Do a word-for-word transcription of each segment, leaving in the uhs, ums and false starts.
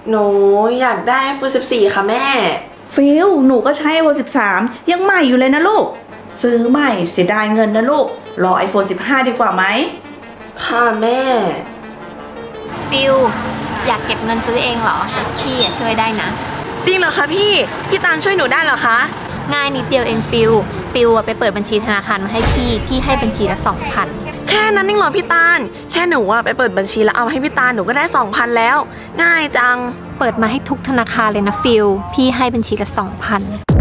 หนูอยากได้ไอโฟนสิบสี่ค่ะแม่ฟิลหนูก็ใช้ ไอโฟนสิบสามยังใหม่อยู่เลยนะลูกซื้อใหม่เสียดายเงินนะลูกรอ ไอโฟนสิบห้าดีกว่าไหมค่ะแม่ฟิลอยากเก็บเงินซื้อเองเหรอพี่ช่วยได้นะจริงเหรอคะพี่พี่ตาลช่วยหนูได้เหรอคะง่ายนิดเดียวเองฟิลฟิลไปเปิดบัญชีธนาคารมาให้พี่พี่ให้บัญชีละสองพันแค่นั้นเองเหรอพี่ตาลแค่หนูอะไปเปิดบัญชีแล้วเอาให้พี่ตาลหนูก็ได้สองพันแล้วง่ายจังเปิดมาให้ทุกธนาคารเลยนะฟิลพี่ให้บัญชีละสองพัน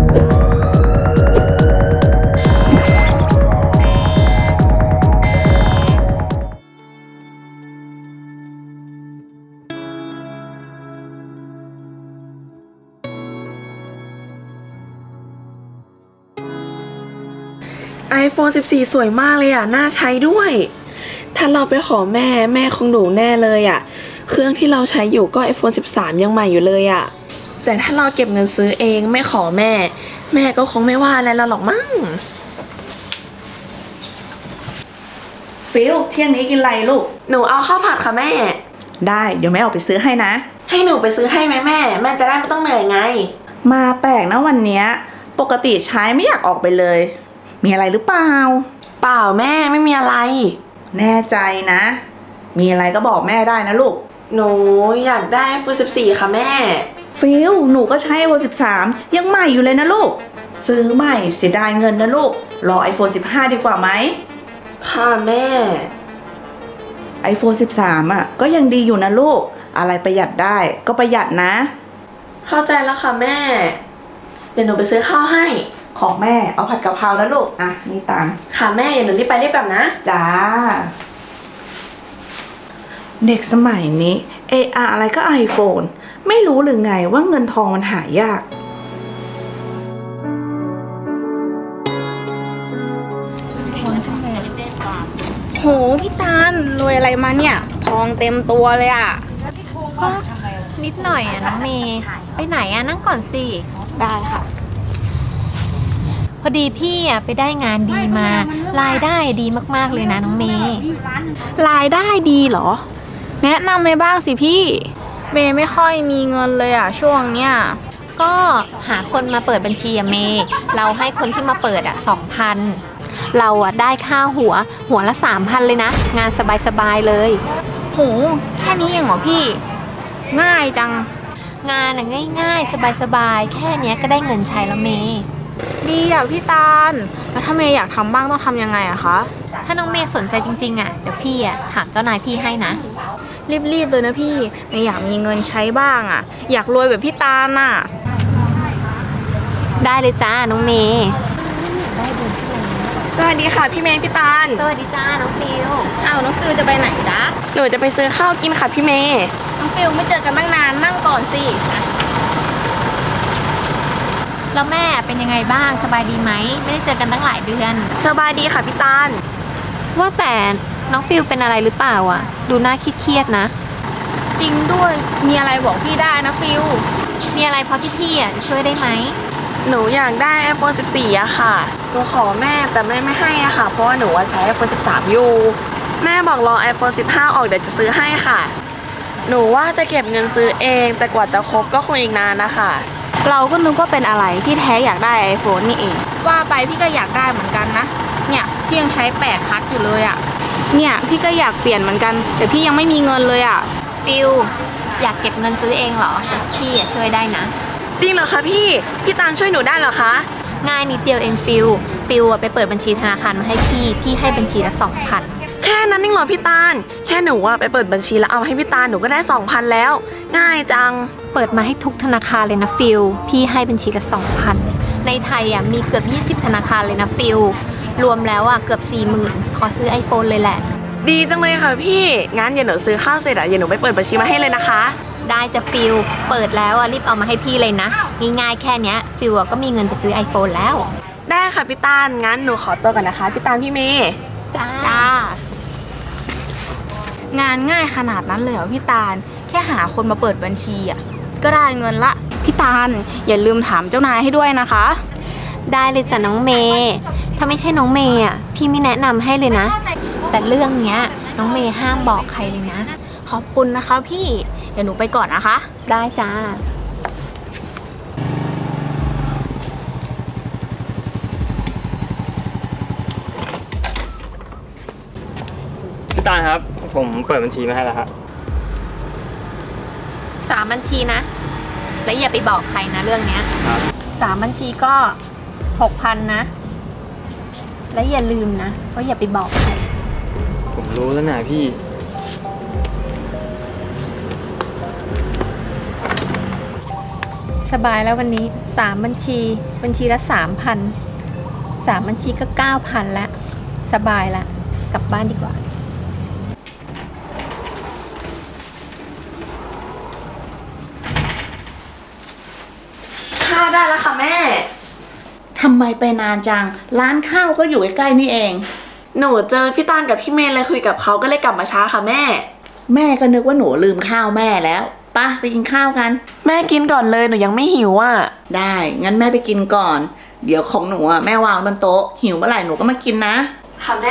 ไอโฟนสิบสี่สวยมากเลยอ่ะน่าใช้ด้วยถ้าเราไปขอแม่แม่คงดุแน่เลยอ่ะเครื่องที่เราใช้อยู่ก็ ไอโฟนสิบสามยังใหม่อยู่เลยอ่ะแต่ถ้าเราเก็บเงินซื้อเองไม่ขอแม่แม่ก็คงไม่ว่าอะไรเราหรอกมั้งฟิลเที่ยงนี้กินอะไรลูกหนูเอาข้าวผัดค่ะแม่ได้เดี๋ยวแม่ออกไปซื้อให้นะให้หนูไปซื้อให้ไหมแม่แม่จะได้ไม่ต้องเหนื่อยไงมาแปลกนะวันนี้ปกติใช้ไม่อยากออกไปเลยมีอะไรหรือเปล่าเปล่าแม่ไม่มีอะไรแน่ใจนะมีอะไรก็บอกแม่ได้นะลูกหนูอยากได้ไอโฟนสิบสี่ค่ะแม่ฟิลหนูก็ใช้ ไอโฟนสิบสามยังใหม่อยู่เลยนะลูกซื้อใหม่เสียดายเงินนะลูกรอ ไอโฟนสิบห้าดีกว่าไหมค่ะแม่ไอโฟนสิบสามอ่ะก็ยังดีอยู่นะลูกอะไรประหยัดได้ก็ประหยัดนะเข้าใจแล้วค่ะแม่เดี๋ยวหนูไปซื้อข้าวให้ของแม่เอาผัดกะเพราแล้วลูกอ่ะนี่ตังค่ะแม่อย่าหนูรีบไปรีบกลับนะจ้าเด็กสมัยนี้เอออะไรก็ไอโฟนไม่รู้หรือไงว่าเงินทองมันหายากโหพี่ตาลรวยอะไรมาเนี่ยทองเต็มตัวเลยอ่ะก็นิดหน่อยอ่ะน้องเมย์ไปไหนอ่ะนั่งก่อนสิได้ค่ะพอดีพี่อ่ะไปได้งานดีมารายได้ดีมากๆเลยนะน้องเมย์รายได้ดีเหรอแนะนำเมย์บ้างสิพี่เมย์ไม่ค่อยมีเงินเลยอ่ะช่วงเนี้ยก็หาคนมาเปิดบัญชีอะเมย์เราให้คนที่มาเปิดอ่ะสองพันเราอ่ะได้ค่าหัวหัวละสามพันเลยนะงานสบายๆเลยโหแค่นี้เองเหรอพี่ง่ายจังงานอ่ะง่ายๆสบายๆแค่นี้ก็ได้เงินใช้แล้วเมย์ดีอ่ะพี่ตาลแล้วถ้าเมย์อยากทำบ้างต้องทำยังไงอะคะถ้าน้องเมย์สนใจจริงๆอ่ะเดี๋ยวพี่อ่ะถามเจ้านายพี่ให้นะรีบๆเลยนะพี่เมย์อยากมีเงินใช้บ้างอ่ะอยากรวยแบบพี่ตาลน่ะได้เลยจ้าน้องเมย์สวัสดีค่ะพี่เมย์พี่ตาลสวัสดีจ้าน้องฟิลอ้าวน้องฟิลจะไปไหนจ๊ะหนูจะไปซื้อข้าวกินค่ะพี่เมย์น้องฟิลไม่เจอกันตั้งนานนั่งก่อนสิแล้วแม่เป็นยังไงบ้างสบายดีไหมไม่ได้เจอกันตั้งหลายเดือนสบายดีค่ะพี่ตาลว่าแต่น้องฟิลเป็นอะไรหรือเปล่าอ่ะดูน่าเครียดๆนะจริงด้วยมีอะไรบอกพี่ได้นะฟิลมีอะไรพอที่พี่อ่ะจะช่วยได้ไหมหนูอยากได้ ไอโฟนสิบสี่อะค่ะหนูขอแม่แต่แม่ไม่ให้อะค่ะเพราะว่าหนูใช้ ไอโฟนสิบสามอยู่แม่บอกรอ ไอโฟนสิบห้าออกเดี๋ยวจะซื้อให้ค่ะหนูว่าจะเก็บเงินซื้อเองแต่กว่าจะครบก็คงอีกนานนะคะเราก็นึกว่าเป็นอะไรที่แท้อยากได้ ไอโฟน นี่เองว่าไปพี่ก็อยากได้เหมือนกันนะเนี่ยพี่ยังใช้แปดพัดอยู่เลยอะเนี่ยพี่ก็อยากเปลี่ยนเหมือนกันแต่พี่ยังไม่มีเงินเลยอะฟิลอยากเก็บเงินซื้อเองเหรอพี่ช่วยได้นะจริงเหรอคะพี่พี่ตาลช่วยหนูได้เหรอคะง่ายนิดเดียวเองฟิลฟิลไปเปิดบัญชีธนาคารมาให้พี่พี่ให้บัญชีละสองพันแค่นั้นเองเหรอพี่ตาลแค่หนูอะไปเปิดบัญชีแล้วเอาให้พี่ตาลหนูก็ได้สองพันแล้วง่ายจังเปิดมาให้ทุกธนาคารเลยนะฟิลพี่ให้บัญชีละสองพันในไทยอ่ะมีเกือบยี่สิบธนาคารเลยนะฟิลรวมแล้วอ่ะเกือบสี่หมื่นขอซื้อ ไอโฟน เลยแหละดีจังเลยค่ะพี่งั้นเดี๋ยวหนูซื้อข้าวเสร็จอ่ะเดี๋ยวหนูไปเปิดบัญชีมาให้เลยนะคะได้จะฟิลเปิดแล้วอ่ะรีบเอามาให้พี่เลยนะง่ายๆแค่เนี้ยฟิลก็มีเงินไปซื้อ ไอโฟน แล้วได้ค่ะพี่ตาลงั้นหนูขอตัวก่อนนะคะพี่ตาลพี่เมย์จ้างานง่ายขนาดนั้นเลยเหรอพี่ตาลแค่หาคนมาเปิดบัญชีอ่ะก็ได้เงินละพี่ตาลอย่าลืมถามเจ้านายให้ด้วยนะคะได้เลยจ้ะน้องเมย์ถ้าไม่ใช่น้องเมย์อ่ะพี่ไม่แนะนำให้เลยนะแต่เรื่องเนี้ยน้องเมย์ห้ามบอกใครเลยนะขอบคุณนะคะพี่ทเดี๋ยวหนูไปก่อนนะคะได้จ้าพี่ตาลครับ ผมเปิดบัญชีมาให้แล้วครับสามบัญชีนะ แล้วอย่าไปบอกใครนะเรื่องเนี้ยครับสามบัญชีก็หกพันนะ และอย่าลืมนะว่าอย่าไปบอกใครผมรู้แล้วนะพี่สบายแล้ววันนี้สามบัญชี บัญชีละสามพันสามบัญชีก็เก้าพันแล้วสบายละกลับบ้านดีกว่าข้าวได้แล้วค่ะแม่ทำไมไปนานจัง ร้านข้าวก็อยู่ใกล้ๆนี่เองหนูเจอพี่ตาลกับพี่เมย์เลยคุยกับเขาก็เลยกลับมาช้าค่ะแม่แม่ก็นึกว่าหนูลืมข้าวแม่แล้วป่ะไปกินข้าวกันแม่กินก่อนเลยหนูยังไม่หิวอ่ะได้ งั้นแม่ไปกินก่อน เดี๋ยวของหนูอ่ะแม่วางบนโต๊ะ หิวเมื่อไหร่หนูก็มากินนะค่ะแม่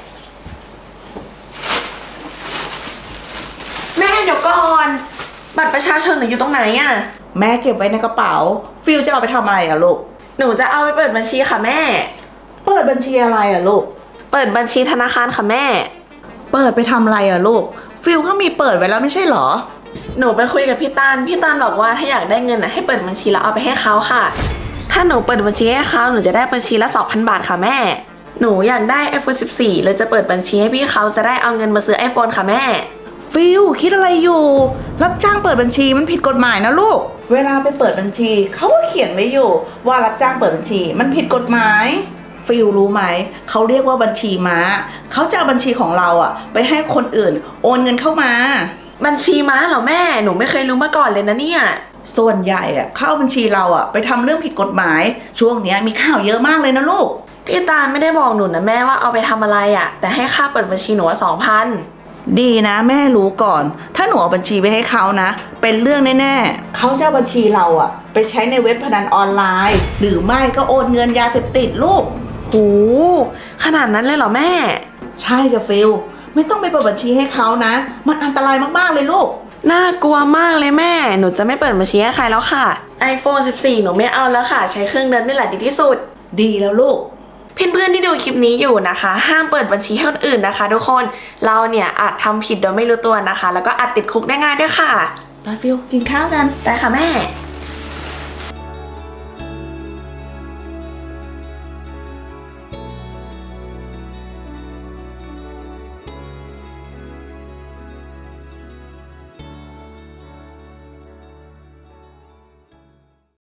แม่เดี๋ยวก่อนบัตรประชาชนหนูอยู่ตรงไหนอ่ะแม่เก็บไว้ในกระเป๋า ฟิลจะเอาไปทำอะไรอ่ะลูกหนูจะเอาไปเปิดบัญชีค่ะแม่เปิดบัญชีอะไรอ่ะลูกเปิดบัญชีธนาคารค่ะแม่เปิดไปทำอะไรอ่ะลูก ฟิลก็มีเปิดไว้แล้วไม่ใช่เหรอหนูไปคุยกับพี่ตาลพี่ตาลบอกว่าถ้าอยากได้เงินนะให้เปิดบัญชีแล้วเอาไปให้เขาค่ะ ถ้าหนูเปิดบัญชีให้เขาหนูจะได้บัญชีละ สองพัน บาทค่ะแม่ หนูอยากได้ ไอโฟน สิบสี่ เลยจะเปิดบัญชีให้พี่เขาจะได้เอาเงินมาซื้อ iPhone ค่ะแม่ฟิลคิดอะไรอยู่ รับจ้างเปิดบัญชีมันผิดกฎหมายนะลูก เวลาไปเปิดบัญชีเขาก็เขียนไว้อยู่ ว่ารับจ้างเปิดบัญชีมันผิดกฎหมายฟิลรู้ไหมเขาเรียกว่าบัญชีม้าเขาจะเอาบัญชีของเราอะไปให้คนอื่นโอนเงินเข้ามาบัญชีม้าเหรอแม่หนูไม่เคยรู้มาก่อนเลยนะเนี่ยส่วนใหญ่อะเข้าบัญชีเราอะไปทำเรื่องผิดกฎหมาย ช่วงเนี้ยมีข่าวเยอะมากเลยนะลูกพี่ตาลไม่ได้บอกหนูนะแม่ว่าเอาไปทำอะไรอะแต่ให้ค่าเปิดบัญชีหนูสองพันดีนะแม่รู้ก่อน ถ้าหนูเอาบัญชีไปให้เขานะ เป็นเรื่องแน่ๆเขาจะเอาบัญชีเราอะไปใช้ในเว็บพนันออนไลน์ หรือไม่ก็โอนเงินยาเสพติดลูกโหขนาดนั้นเลยเหรอแม่ใช่จ้ะฟิลไม่ต้องไปเปิดบัญชีให้เขานะ มันอันตรายมากๆเลยลูกน่ากลัวมากเลยแม่หนูจะไม่เปิดบัญชีให้ใครแล้วค่ะ ไอโฟน สิบสี่ หนูไม่เอาแล้วค่ะใช้เครื่องเดิมนี่แหละดีที่สุดดีแล้วลูกเพื่อนๆที่ดูคลิปนี้อยู่นะคะ ห้ามเปิดบัญชีให้คนอื่นนะคะทุกคนเราเนี่ยอาจทำผิดโดยไม่รู้ตัวนะคะ แล้วก็อาจติดคุกได้ง่ายด้วยค่ะไปฟิลกินข้าวกันได้ค่ะแม่